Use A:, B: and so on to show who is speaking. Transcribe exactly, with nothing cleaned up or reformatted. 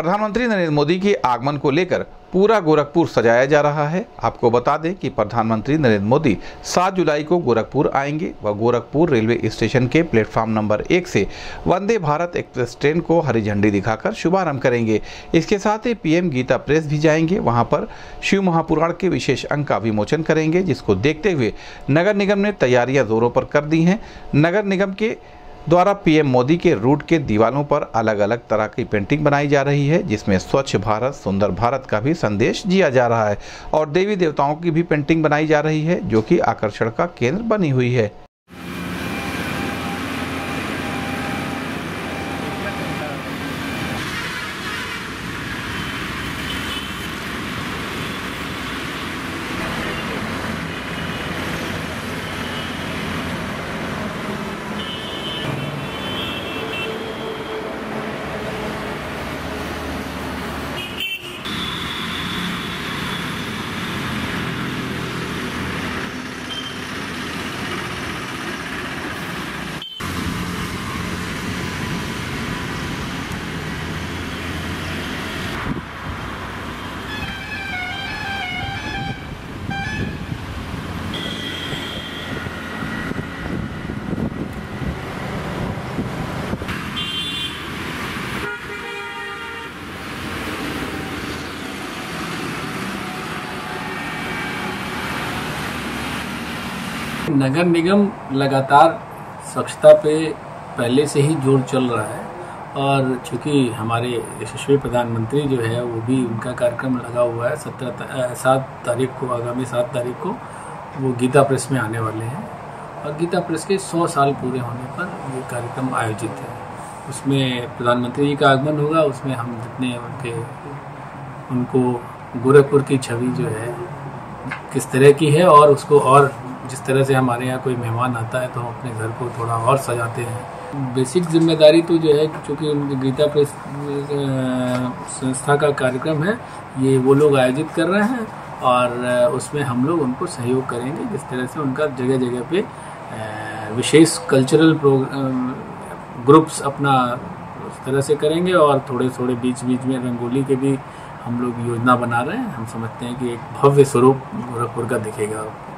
A: प्रधानमंत्री नरेंद्र मोदी के आगमन को लेकर पूरा गोरखपुर सजाया जा रहा है। आपको बता दें कि प्रधानमंत्री नरेंद्र मोदी सात जुलाई को गोरखपुर आएंगे व गोरखपुर रेलवे स्टेशन के प्लेटफॉर्म नंबर एक से वंदे भारत एक्सप्रेस ट्रेन को हरी झंडी दिखाकर शुभारंभ करेंगे। इसके साथ ही पीएम गीता प्रेस भी जाएंगे, वहां पर शिव महापुराण के विशेष अंक का विमोचन करेंगे, जिसको देखते हुए नगर निगम ने तैयारियां जोरों पर कर दी हैं। नगर निगम के द्वारा पीएम मोदी के रूट के दीवारों पर अलग अलग तरह की पेंटिंग बनाई जा रही है, जिसमें स्वच्छ भारत सुंदर भारत का भी संदेश दिया जा रहा है और देवी देवताओं की भी पेंटिंग बनाई जा रही है, जो कि आकर्षण का केंद्र बनी हुई है।
B: नगर निगम लगातार स्वच्छता पे पहले से ही जोर चल रहा है और चूंकि हमारे यशस्वी प्रधानमंत्री जो है वो भी उनका कार्यक्रम लगा हुआ है। सत्रह सात तारीख को आगामी सात तारीख को वो गीता प्रेस में आने वाले हैं और गीता प्रेस के सौ साल पूरे होने पर ये कार्यक्रम आयोजित है। उसमें प्रधानमंत्री जी का आगमन होगा। उसमें हम जितने उनके उनको गोरखपुर की छवि जो है किस तरह की है और उसको और जिस तरह से हमारे यहाँ कोई मेहमान आता है तो हम अपने घर को थोड़ा और सजाते हैं। बेसिक जिम्मेदारी तो जो है, क्योंकि उनकी गीता प्रेस संस्था का कार्यक्रम है, ये वो लोग आयोजित कर रहे हैं और उसमें हम लोग उनको सहयोग करेंगे। जिस तरह से उनका जगह जगह पे विशेष कल्चरल ग्रुप्स अपना उस तरह से करेंगे और थोड़े थोड़े बीच बीच में रंगोली के भी हम लोग योजना बना रहे हैं। हम समझते हैं कि एक भव्य स्वरूप गोरखपुर का दिखेगा।